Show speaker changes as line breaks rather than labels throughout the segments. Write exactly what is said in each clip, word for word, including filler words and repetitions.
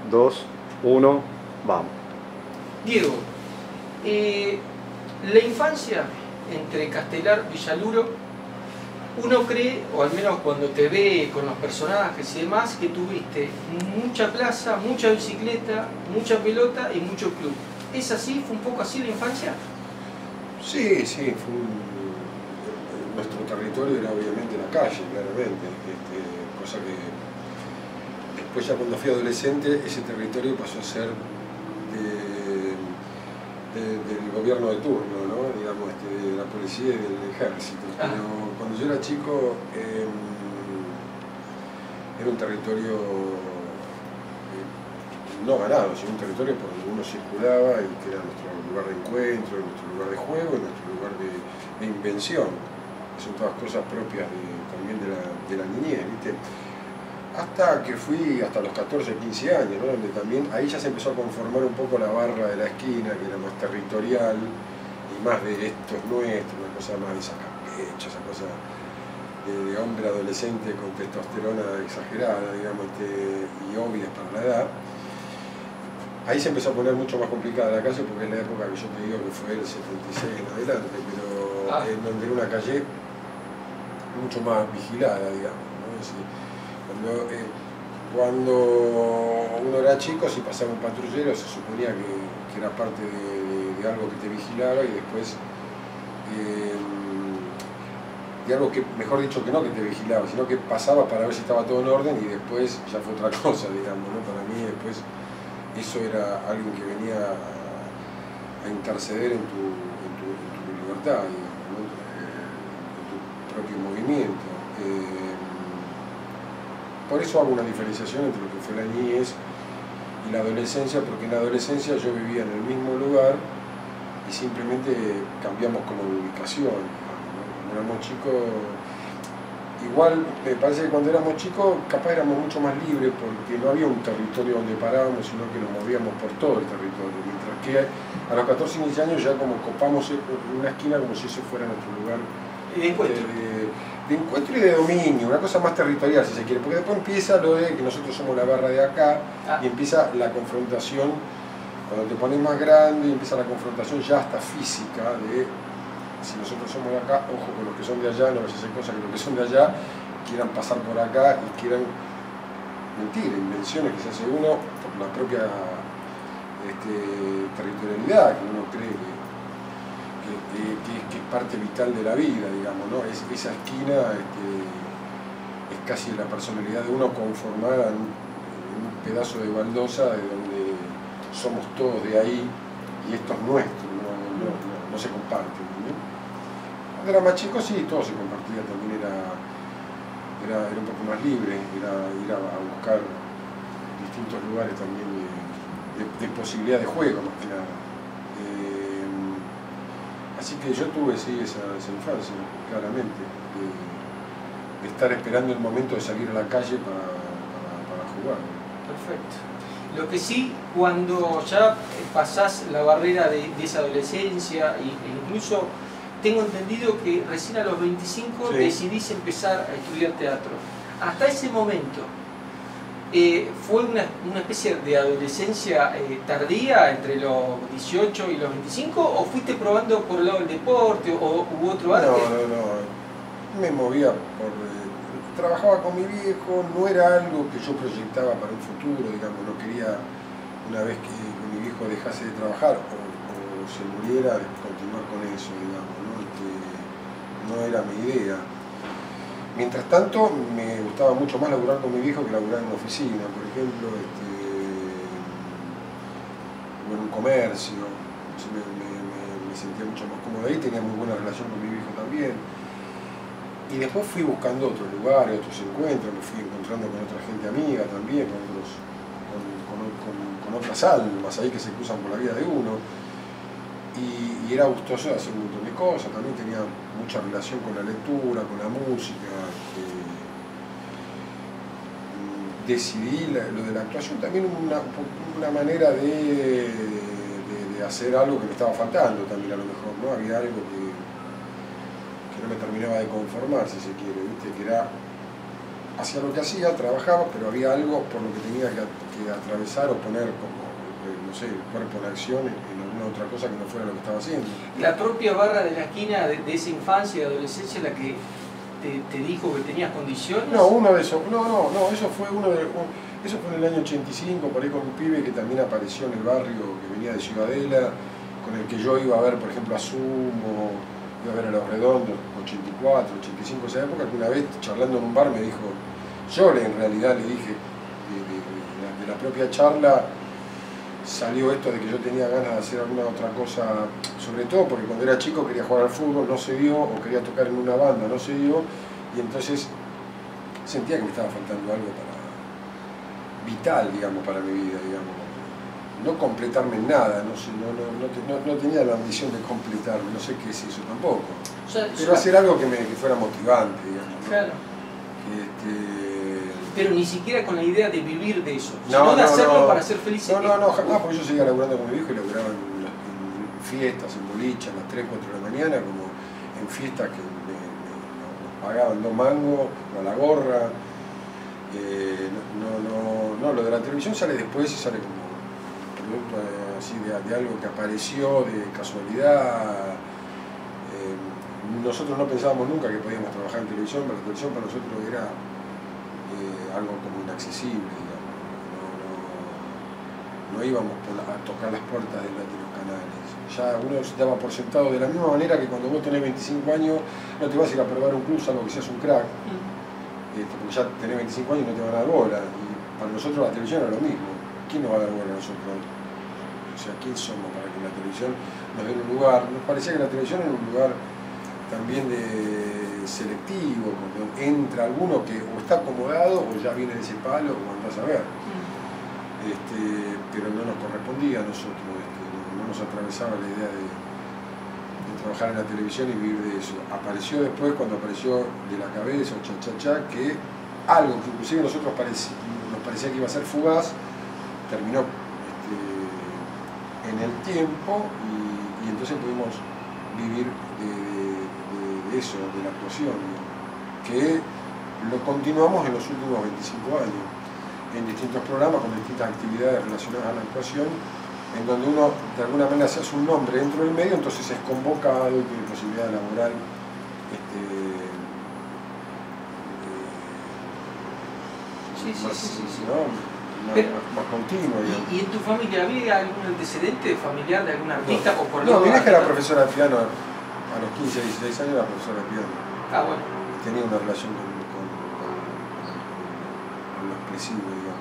dos, uno, vamos.
Diego, eh, la infancia entre Castelar y Villaluro, uno cree, o al menos cuando te ve con los personajes y demás, que tuviste mucha plaza, mucha bicicleta, mucha pelota y mucho club. ¿Es así? ¿Fue un poco así la infancia?
Sí, sí, fue un... nuestro territorio era obviamente la calle, claramente, este, cosa que después ya cuando fui adolescente ese territorio pasó a ser de, de, del gobierno de turno, ¿no? Digamos, este, de la policía y del ejército.
Ah.
Pero cuando yo era chico eh, era un territorio no ganado, sino un territorio por donde uno circulaba y que era nuestro lugar de encuentro, nuestro lugar de juego y nuestro lugar de, de invención. Son todas cosas propias de, también de la, de la niñez, ¿viste? Hasta que fui hasta los catorce, quince años, ¿no? Donde también ahí ya se empezó a conformar un poco la barra de la esquina, que era más territorial y más de esto es nuestro, una cosa más de sacapecho, esa cosa de, de hombre adolescente con testosterona exagerada, digamos, este, y obvias para la edad. Ahí se empezó a poner mucho más complicada la calle porque es la época que yo te digo que fue el setenta y seis en adelante, pero
Ah.
en donde era una calle mucho más vigilada, digamos, ¿no? Es decir, cuando, eh, cuando uno era chico, si pasaba un patrullero se suponía que, que era parte de, de, de algo que te vigilaba y después eh, de algo que, mejor dicho que no que te vigilaba, sino que pasaba para ver si estaba todo en orden y después ya fue otra cosa, digamos, ¿no? Para mí después eso era alguien que venía a, a interceder en tu, en tu, en tu libertad, digamos, ¿no? eh, en tu propio movimiento. Eh, por eso hago una diferenciación entre lo que fue la niñez y la adolescencia, porque en la adolescencia yo vivía en el mismo lugar y simplemente cambiamos como de ubicación, digamos, ¿no? Cuando éramos chicos, igual me parece que cuando éramos chicos capaz éramos mucho más libres porque no había un territorio donde parábamos, sino que nos movíamos por todo el territorio, mientras que a los catorce, quince años ya como copamos una esquina como si ese fuera nuestro lugar
Y de encuentro.
de, de encuentro y de dominio, una cosa más territorial si se quiere, porque después empieza lo de que nosotros somos la barra de acá
Ah.
y empieza la confrontación, cuando te pones más grande empieza la confrontación ya hasta física de si nosotros somos de acá, ojo con los que son de allá, no vaya a hacer cosas que los que son de allá quieran pasar por acá y quieran mentir, invenciones que se hace uno por la propia este, territorialidad que uno cree que, que, que, que, que es parte vital de la vida, digamos, ¿no? Es, esa esquina este, es casi la personalidad de uno conformada en un, en un pedazo de baldosa de donde somos todos de ahí y esto es nuestro, no, no, no, no se comparte. Cuando era más chico sí, todo se compartía, también era, era, era un poco más libre, era ir a, a buscar distintos lugares también de, de, de posibilidad de juego más que nada. Eh, así que yo tuve sí esa, esa infancia, claramente, de, de estar esperando el momento de salir a la calle para, para, para jugar.
Perfecto. Lo que sí, cuando ya pasás la barrera de, de esa adolescencia e incluso tengo entendido que recién a los veinticinco
sí.
decidís empezar a estudiar teatro. Hasta ese momento, eh, ¿fue una, una especie de adolescencia eh, tardía entre los dieciocho y los veinticinco? ¿O fuiste probando por el lado del deporte o u otro arte?
No, no, no. Me movía por... Eh, trabajaba con mi viejo, no era algo que yo proyectaba para un futuro, digamos, no quería, una vez que mi viejo dejase de trabajar o, o se muriera, continuar con eso, digamos, ¿no? No era mi idea. Mientras tanto, me gustaba mucho más laburar con mi viejo que laburar en una oficina, por ejemplo, este, o en un comercio. Me, me, me sentía mucho más cómodo ahí, tenía muy buena relación con mi viejo también. Y después fui buscando otros lugares, otros encuentros, me fui encontrando con otra gente amiga también, con, otros, con, con, con, con otras almas ahí que se cruzan por la vida de uno. Y, y era gustoso hacer un montón de cosas, también tenía mucha relación con la lectura, con la música. Eh, decidí la, lo de la actuación también una, una manera de, de, de hacer algo que me estaba faltando también a lo mejor, ¿no? Había algo que, que no me terminaba de conformar, si se quiere, ¿viste? Que era hacía lo que hacía, trabajaba, pero había algo por lo que tenía que, que atravesar o poner como, eh, no sé, el cuerpo en acción en, en alguna otra cosa que no fuera lo que estaba haciendo.
La propia barra de la esquina de, de esa infancia y adolescencia, la que te, te dijo que tenías condiciones.
No, uno de esos, no, no, no, eso fue uno de, un, eso fue en el año ochenta y cinco, por ahí con un pibe que también apareció en el barrio, que venía de Ciudadela, con el que yo iba a ver, por ejemplo, a Sumo, iba a ver a Los Redondos, ochenta y cuatro, ochenta y cinco, esa época, que una vez charlando en un bar me dijo, yo le, en realidad le dije, de, de, de, la, de la propia charla salió esto de que yo tenía ganas de hacer alguna otra cosa, sobre todo porque cuando era chico quería jugar al fútbol, no se dio, o quería tocar en una banda, no se dio, y entonces sentía que me estaba faltando algo para vital, digamos, para mi vida, digamos. No completarme en nada, no, sé, no, no, no, no tenía la ambición de completarme, no sé qué es eso tampoco.
O sea,
pero hacer algo que, me, que fuera motivante, digamos, ¿no?
Claro.
Que, este...
Pero ni siquiera con la idea de vivir de eso,
no,
sino de
no,
hacerlo
no.
para ser feliz.
No, no, no, jamás, porque yo seguía laburando con mi hijo y laburaba en, en fiestas, en bolichas, a las tres, cuatro de la mañana, como en fiestas que me, me, nos pagaban dos mangos, o a la gorra. Eh, no, no, no, lo de la televisión sale después y sale como producto de, así de, de algo que apareció de casualidad. Eh, nosotros no pensábamos nunca que podíamos trabajar en televisión, pero la televisión para nosotros era eh, algo como inaccesible, digamos. No, no, no íbamos por la, a tocar las puertas de, la, de los canales. Ya uno se daba por sentado de la misma manera que cuando vos tenés veinticinco años no te vas a ir a probar un club salvo que seas un crack. Mm. Porque ya tenés veinticinco años y no te van a dar bola, y para nosotros la televisión era lo mismo. ¿Quién nos va a dar bola a nosotros? O sea, ¿quién somos para que la televisión nos dé un lugar? Nos parecía que la televisión era un lugar también de selectivo, cuando entra alguno que o está acomodado o ya viene de ese palo, o andás a ver. Este, pero no nos correspondía a nosotros, este, no, no nos atravesaba la idea de trabajar en la televisión y vivir de eso. Apareció después, cuando apareció De la Cabeza o Cha Cha Cha, que algo que inclusive nosotros pareci, nos parecía que iba a ser fugaz, terminó este, en el tiempo y, y entonces pudimos vivir de, de, de eso, de la actuación, que lo continuamos en los últimos veinticinco años, en distintos programas, con distintas actividades relacionadas a la actuación, en donde uno de alguna manera se hace un nombre dentro del medio, entonces es convocado y tiene posibilidad laboral este,
sí, sí,
más,
sí, sí, sí.
¿no? más,
Pero,
más, más continuo.
¿Y, ¿Y en tu familia había algún antecedente familiar de algún artista?
No,
o por
no mi vieja era
artista?
profesora de piano, a los quince, dieciséis años era profesora de piano.
Ah, bueno.
Tenía una relación con, con, con, con lo expresivo, digamos.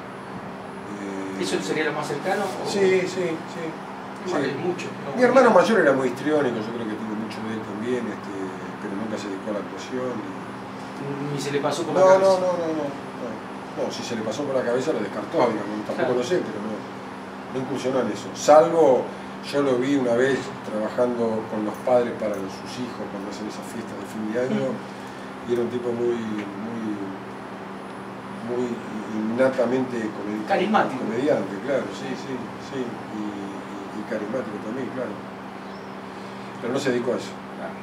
¿Eso sería lo más cercano? ¿O?
Sí, sí, sí.
Bueno,
sí.
es mucho, ¿no?
Mi hermano mayor era muy histriónico, yo creo que tuvo mucho de él también, este, pero nunca se dedicó a la actuación. Y...
Ni se le pasó por
no,
la cabeza.
No, no, no, no, no. No, si se le pasó por la cabeza lo descartó, digamos, tampoco
claro.
lo sé, pero no, no incursionó en eso. Salvo, yo lo vi una vez trabajando con los padres para los, sus hijos cuando hacen esas fiestas de fin de año, mm. y era un tipo muy, muy, muy innatamente comedi
carismático.
comediante, claro, sí, sí, sí, y, y, y carismático también, claro. Pero no se dedicó a eso.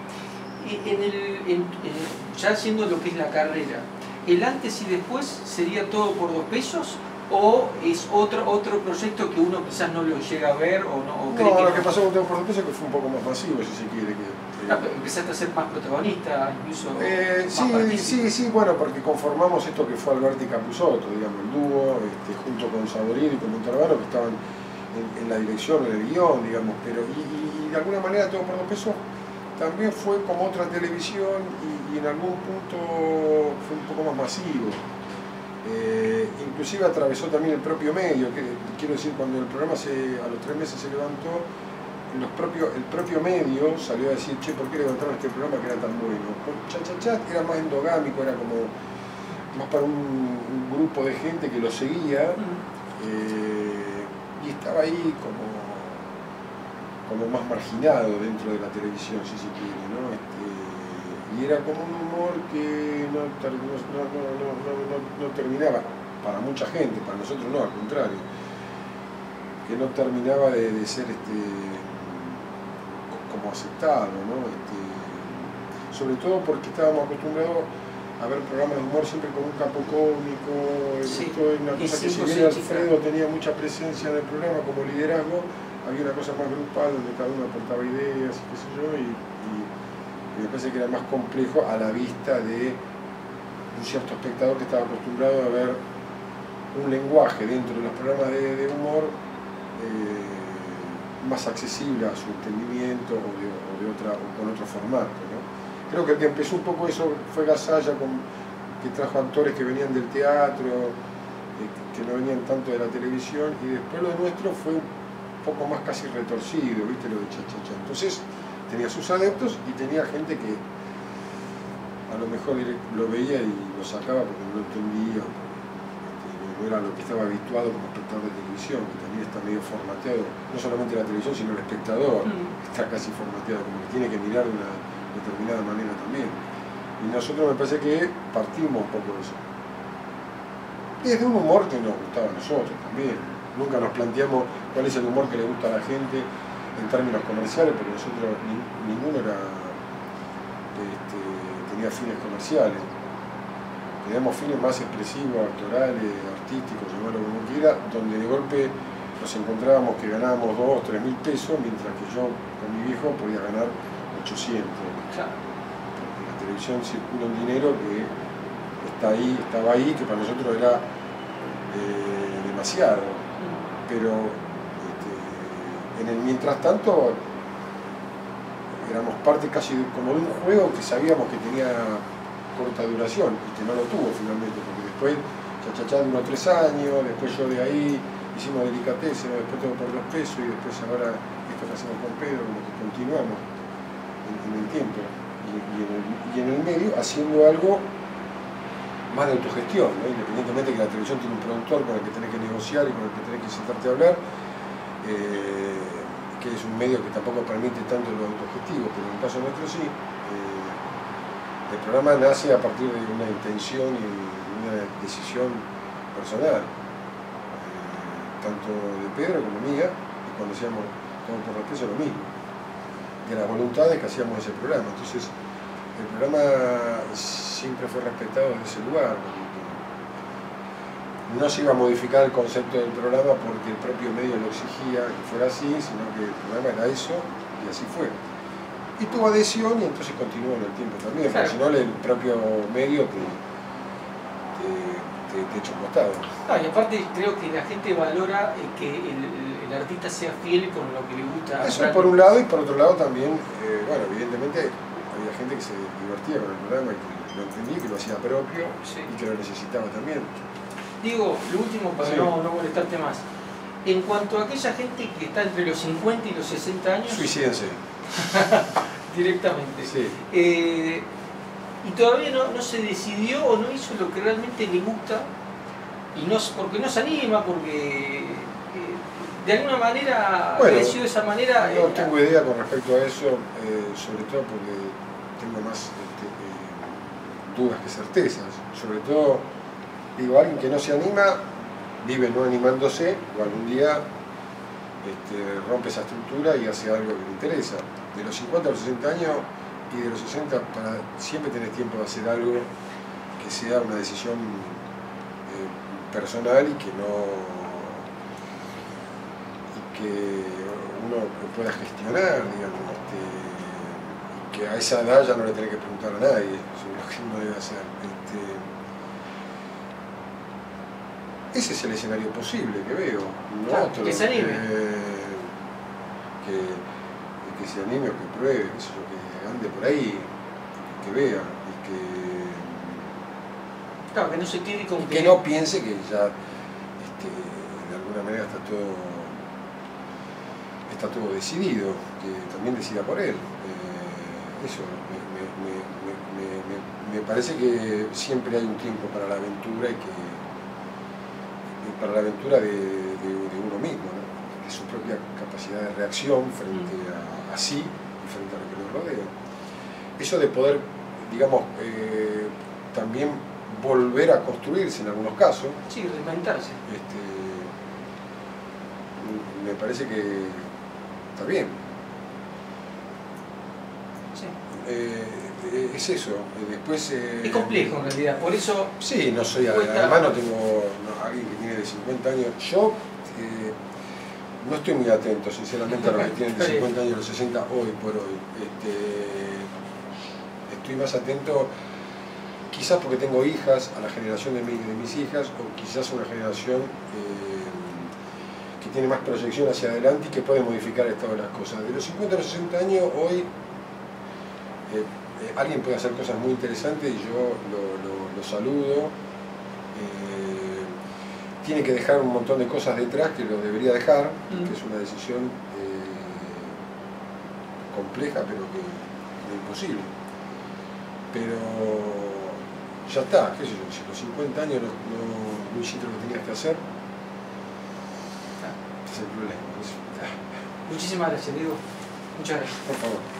Y en el, en, en, ya haciendo lo que es la carrera, ¿el antes y después sería todo por dos pesos? ¿O es otro otro proyecto que uno quizás no lo llega a ver? O no, o
no,
cree que
lo
no?
que pasó con Todo por dos pesos es que fue un poco más masivo, si se quiere. Que,
Ah, empezaste a ser más protagonista, incluso
eh,
más
sí,
partícipe.
sí, sí, bueno, porque conformamos esto que fue Alberti Capusotto, digamos, el dúo, este, junto con Saborín y con Montalbano, que estaban en, en la dirección, en el guión, digamos, pero y, y, y de alguna manera Todo por dos pesos también fue como otra televisión y, y en algún punto fue un poco más masivo. Eh, inclusive atravesó también el propio medio, que quiero decir, cuando el programa se, a los tres meses se levantó, los propios, el propio medio salió a decir, che, ¿por qué levantaron este programa que era tan bueno? Cha Cha Cha era más endogámico, era como más para un, un grupo de gente que lo seguía, eh, y estaba ahí como, como más marginado dentro de la televisión, si se quiere, ¿no? Este, y era como un humor que no, no, no, no, no, no terminaba, para mucha gente, para nosotros no, al contrario, que no terminaba de, de ser este, como aceptado, ¿no? Este, sobre todo porque estábamos acostumbrados a ver programas de humor siempre con un capo cómico.
Sí.
Esto es una
Y
cosa que, si
cinco,
bien
seis
Alfredo tenía mucha presencia en el programa como liderazgo, había una cosa más grupal donde cada uno aportaba ideas y qué sé yo, y, y, y me parece que era más complejo a la vista de un cierto espectador que estaba acostumbrado a ver un lenguaje dentro de los programas de, de humor eh, más accesible a su entendimiento o, de, o, de otra, o con otro formato, ¿no? Creo que el que empezó un poco eso fue Gasalla, con, que trajo actores que venían del teatro, eh, que no venían tanto de la televisión, y después lo nuestro fue un poco más casi retorcido, ¿viste? Lo de cha-cha-cha. Entonces tenía sus adeptos y tenía gente que a lo mejor lo veía y lo sacaba porque no lo entendía, porque no era lo que estaba habituado como espectador de televisión, que también está medio formateado, no solamente la televisión, sino el espectador, mm. está casi formateado, como que tiene que mirar de una determinada manera también. Y nosotros me parece que partimos un poco de eso. Desde un humor que nos gustaba a nosotros también. Nunca nos planteamos cuál es el humor que le gusta a la gente en términos comerciales, porque nosotros ni, ninguno era, este, tenía fines comerciales. Teníamos fines más expresivos, actorales, artísticos, llamarlo como quiera, donde de golpe nos encontrábamos que ganábamos dos o tres mil pesos, mientras que yo con mi viejo podía ganar ochocientos.
Claro.
Porque en la televisión circula un dinero que está ahí, estaba ahí, que para nosotros era eh, demasiado. Mm. Pero este, en el mientras tanto éramos parte casi de, como de un juego que sabíamos que tenía corta duración y que no lo tuvo finalmente, porque después Cha-Cha-Cha duró tres años, después yo de ahí hicimos Delicatessen, después todo por dos pesos y después ahora esto que hacemos con Pedro, como que continuamos en, en el tiempo y, y, en el, y en el medio haciendo algo más de autogestión, ¿no? Independientemente que la televisión tiene un productor con el que tenés que negociar y con el que tenés que sentarte a hablar, eh, que es un medio que tampoco permite tanto lo autogestivo, pero en el caso nuestro sí. Eh, el programa nace a partir de una intención y una decisión personal, eh, tanto de Pedro como mía, y cuando hacíamos Todo por dos pesos lo mismo, de las voluntades que hacíamos ese programa. Entonces el programa siempre fue respetado desde ese lugar. No se iba a modificar el concepto del programa porque el propio medio lo exigía que fuera así, sino que el programa era eso y así fue. Y tuvo adhesión y entonces continuó en el tiempo también, claro. Porque si no el propio medio te, te, te, te echa un costado.
Ah, y aparte creo que la gente valora que el, el artista sea fiel con lo que le gusta.
Eso es por un lado, y por otro lado también, eh, bueno, evidentemente había gente que se divertía con el programa y que lo entendía, que lo hacía propio, sí, y que lo necesitaba también.
Digo, lo último para sí. no, no molestarte más. En cuanto a aquella gente que está entre los cincuenta y los sesenta años...
Suicídense.
Directamente. Sí. Eh, y todavía no, no se decidió o no hizo lo que realmente le gusta, y no, porque no se anima, porque eh, de alguna manera
bueno,
creció de esa manera.
No
eh,
tengo idea con respecto a eso, eh, sobre todo porque tengo más este, eh, dudas que certezas. Sobre todo, digo, alguien que no se anima, vive no animándose, o algún día este, rompe esa estructura y hace algo que le interesa. De los cincuenta a los sesenta años y de los sesenta para siempre tenés tiempo de hacer algo que sea una decisión eh, personal y que no y que uno pueda gestionar, digamos, este, y que a esa edad ya no le tenés que preguntar a nadie sobre lo que uno debe hacer. Este, ese es el escenario posible que veo, no
claro,
otro,
que se anime.
Eh, que, que se anime o que pruebe, eso, que ande por ahí, que vea y que,
claro, que no se quede con
que, que no piense que ya este, de alguna manera está todo está todo decidido, que también decida por él. Eh, eso me, me, me, me, me, me parece que siempre hay un tiempo para la aventura y que para la aventura de, de, de uno mismo, ¿no? De su propia capacidad de reacción frente a, a sí y frente a lo que lo rodea. Eso de poder, digamos, eh, también volver a construirse en algunos casos.
Sí, reinventarse.
Este, me parece que está bien.
Sí.
Eh, eh, es eso. Eh, Después, eh,
Es complejo en realidad, por eso...
Sí, no soy,
cuesta-
además no tengo no, alguien que tiene de cincuenta años. Yo eh, no estoy muy atento, sinceramente, a los que tienen de cincuenta años, los sesenta, hoy por hoy. Este, estoy más atento, quizás porque tengo hijas, a la generación de, mi, de mis hijas, o quizás a una generación eh, que tiene más proyección hacia adelante y que puede modificar el estado de las cosas. De los cincuenta a los sesenta años, hoy eh, eh, alguien puede hacer cosas muy interesantes y yo lo, lo, lo saludo. Eh, tiene que dejar un montón de cosas detrás que lo debería dejar, mm. que es una decisión eh, compleja, pero que no imposible. Pero ya está, qué sé yo, si a los cincuenta años no, no, no hiciste lo que tenías que hacer, ese es el problema.
Muchísimas gracias, Diego. Muchas gracias.
Por favor.